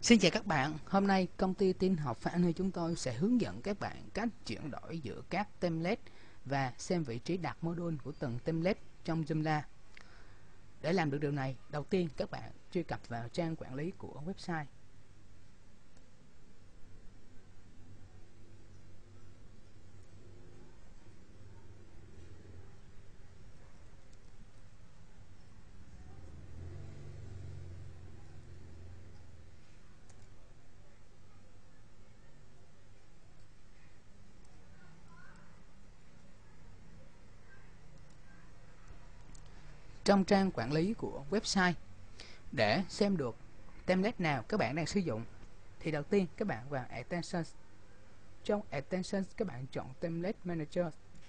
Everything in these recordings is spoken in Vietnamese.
Xin chào các bạn, hôm nay công ty tin học Phan Huy chúng tôi sẽ hướng dẫn các bạn cách chuyển đổi giữa các template và xem vị trí đặt module của từng template trong Joomla. Để làm được điều này, đầu tiên các bạn truy cập vào trang quản lý của website. Trong trang quản lý của website, để xem được template nào các bạn đang sử dụng, thì đầu tiên các bạn vào Extensions. Trong Extensions các bạn chọn Template Manager.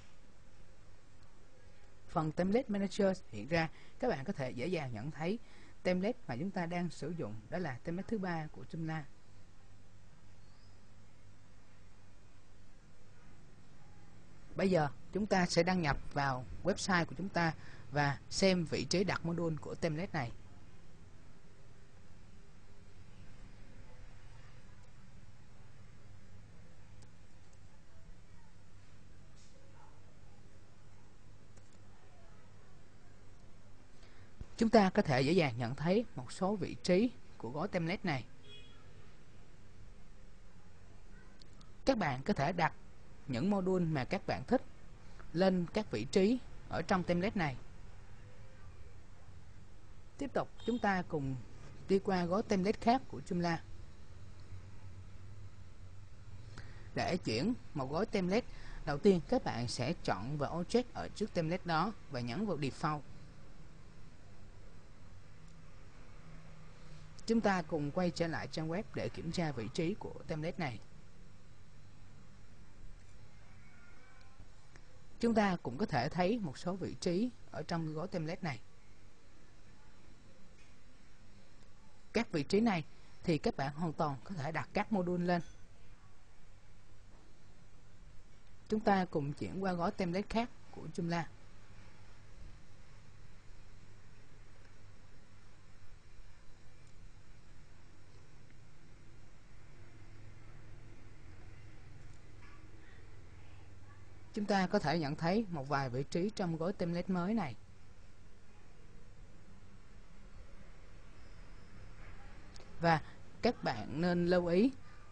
Phần Template Manager hiện ra, các bạn có thể dễ dàng nhận thấy template mà chúng ta đang sử dụng, đó là template thứ 3 của Joomla. Bây giờ chúng ta sẽ đăng nhập vào website của chúng ta và xem vị trí đặt module của template này. Chúng ta có thể dễ dàng nhận thấy một số vị trí của gói template này. Các bạn có thể đặt những module mà các bạn thích lên các vị trí ở trong template này. Tiếp tục chúng ta cùng đi qua gói template khác của Joomla. Để chuyển một gói template, đầu tiên các bạn sẽ chọn vào Object ở trước template đó và nhấn vào Default. Chúng ta cùng quay trở lại trang web để kiểm tra vị trí của template này. Chúng ta cũng có thể thấy một số vị trí ở trong gói template này. Các vị trí này thì các bạn hoàn toàn có thể đặt các module lên. Chúng ta cùng chuyển qua gói template khác của Joomla. Chúng ta có thể nhận thấy một vài vị trí trong gói template mới này. Và các bạn nên lưu ý,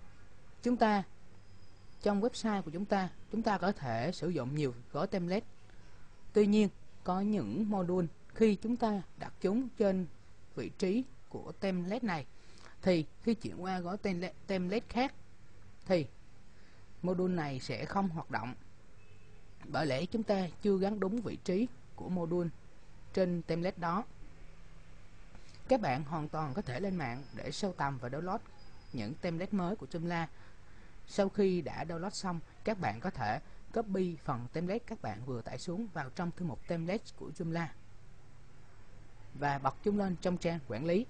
trong website của chúng ta có thể sử dụng nhiều gói template. Tuy nhiên, có những module khi chúng ta đặt chúng trên vị trí của template này, thì khi chuyển qua gói template khác thì module này sẽ không hoạt động, bởi lẽ chúng ta chưa gắn đúng vị trí của module trên template đó. Các bạn hoàn toàn có thể lên mạng để sưu tầm và download những template mới của Joomla. Sau khi đã download xong, các bạn có thể copy phần template các bạn vừa tải xuống vào trong thư mục template của Joomla và bật chúng lên trong trang quản lý.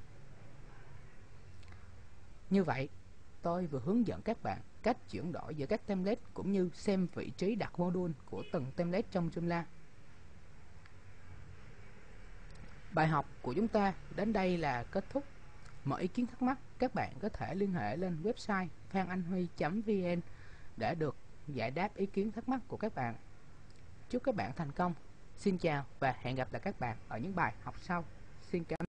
Như vậy, tôi vừa hướng dẫn các bạn cách chuyển đổi giữa các template cũng như xem vị trí đặt module của từng template trong Joomla. Bài học của chúng ta đến đây là kết thúc. Mọi ý kiến thắc mắc các bạn có thể liên hệ lên website phananhui.vn để được giải đáp ý kiến thắc mắc của các bạn. Chúc các bạn thành công. Xin chào và hẹn gặp lại các bạn ở những bài học sau. Xin cảm ơn.